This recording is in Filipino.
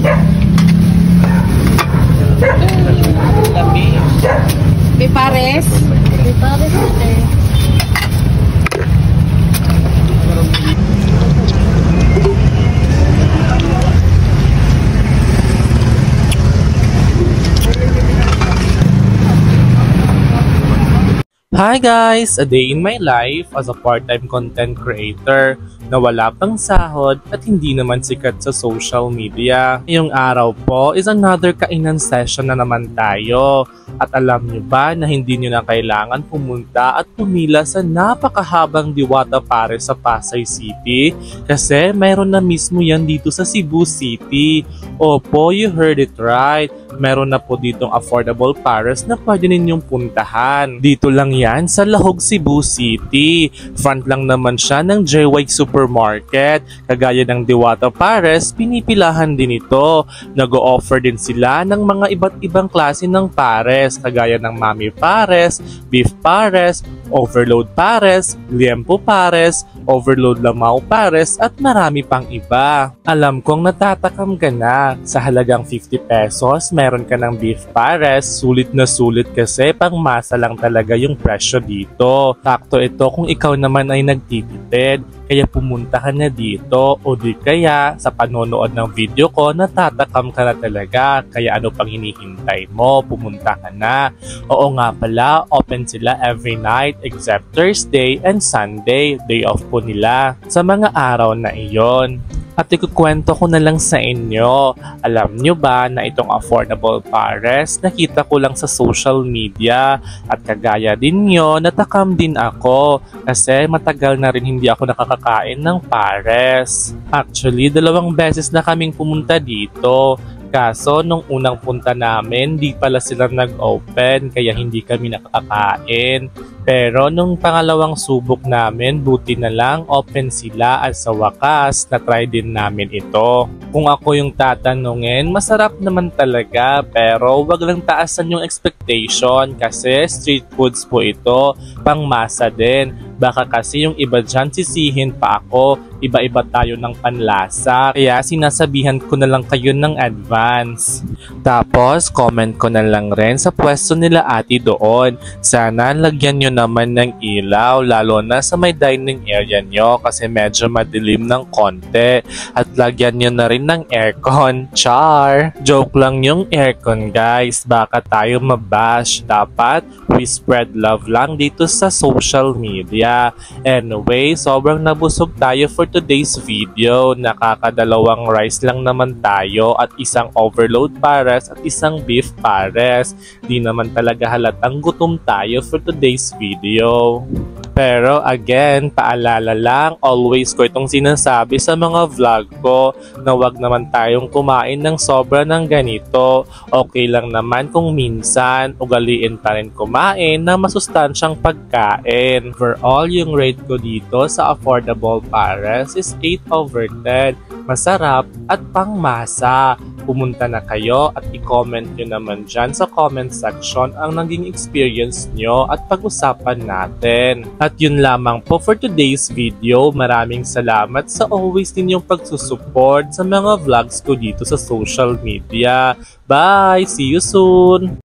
Pipares. Pipares ito. Hi guys! A day in my life as a part-time content creator na wala pang sahod at hindi naman sikat sa social media. Ngayong araw po is another kainan session na naman tayo. At alam nyo ba na hindi nyo na kailangan pumunta at pumila sa napakahabang Diwata Pares sa Pasay City? Kasi mayroon na mismo yan dito sa Cebu City. Opo, you heard it right. Meron na po ditong affordable pares na pwede ninyong puntahan. Dito lang yan sa Lahog, Cebu City. Front lang naman siya ng JY Supermarket. Kagaya ng Diwata Pares, pinipilahan din ito. Nag-o-offer din sila ng mga iba't ibang klase ng pares. Kagaya ng Mami Pares, Beef Pares, Overload Pares, Liempo Pares, Overload Lamao Pares at marami pang iba. Alam kong natatakam ka na. Sa halagang 50 pesos, meron ka ng Beef Pares. Sulit na sulit kasi pang masa lang talaga yung presyo dito. Sakto ito kung ikaw naman ay nagtitipid. Kaya pumunta ka na dito o di kaya sa panonood ng video ko natatakam ka na talaga. Kaya ano pang hinihintay mo? Pumunta ka na. Oo nga pala, open sila every night except Thursday and Sunday, day off po nila. Sa mga araw na iyon. At ikukwento ko na lang sa inyo. Alam nyo ba na itong affordable pares nakita ko lang sa social media at kagaya din nyo natakam din ako kasi matagal na rin hindi ako nakakakain ng pares. Actually, 2 beses na kaming pumunta dito. Kaso nung unang punta namin, di pala sila nag-open kaya hindi kami nakakain. Pero nung pangalawang subok namin, buti na lang open sila at sa wakas na-try din namin ito. Kung ako yung tatanungin, masarap naman talaga pero wag lang taasan yung expectation kasi street foods po ito, pangmasa din. Baka kasi yung iba dyan sisihin pa ako, iba-iba tayo ng panlasa. Kaya sinasabihan ko na lang kayo ng advance. Tapos comment ko na lang rin sa pwesto nila ate doon. Sana lagyan nyo naman ng ilaw lalo na sa may dining area nyo kasi medyo madilim ng konti. At lagyan nyo na rin ng aircon. Char! Joke lang yung aircon guys. Baka tayo mabash. Dapat we spread love lang dito sa social media. Anyway, sobrang nabusog tayo for today's video. Nakakadalawang rice lang naman tayo at isang overload pares at isang beef pares. Di naman talaga halatang gutom tayo for today's video. Pero again, paalala lang, always ko itong sinasabi sa mga vlog ko na wag naman tayong kumain ng sobra ng ganito. Okay lang naman kung minsan, ugaliin pa rin kumain ng masustansyang pagkain. Overall, yung rate ko dito sa affordable pares is 8/10. Masarap at pangmasa. Pumunta na kayo at i-comment nyo naman dyan sa comment section ang naging experience nyo at pag-usapan natin. At yun lamang po for today's video. Maraming salamat sa always ninyong pagsusupport sa mga vlogs ko dito sa social media. Bye! See you soon!